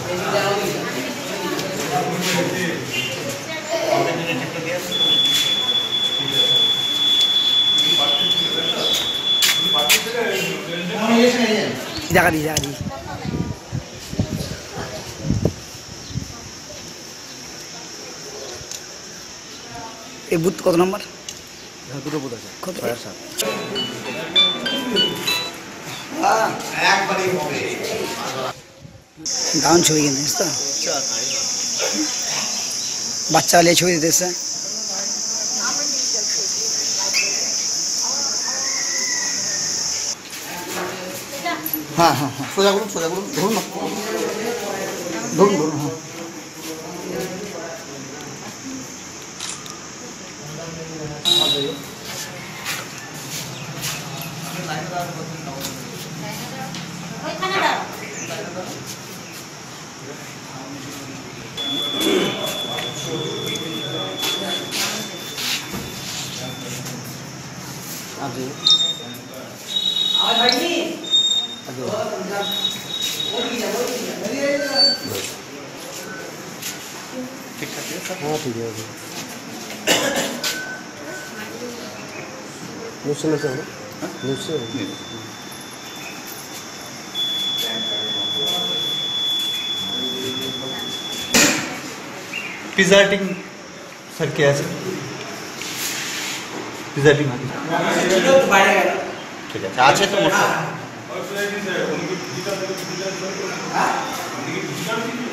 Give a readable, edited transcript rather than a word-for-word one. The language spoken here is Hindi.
দেখা দি দেখা দি এই বুথ কত নম্বর? দুটো বুথ আছে। কত? 6-7। দারুণ ছবি কিনতে তো বাচ্চা হলে ছবি দিতে এসছে। হ্যাঁ হ্যাঁ হ্যাঁ সোজা করুন ধরুন না ধরুন হ্যাঁ ठीक है हाँ ठीक है न्यूज़ चैनल से हो न्यूज़ से पिज़्ज़ाटिंग सर क्या है पिज़्ज़ाटिंग ठीक है आज है तो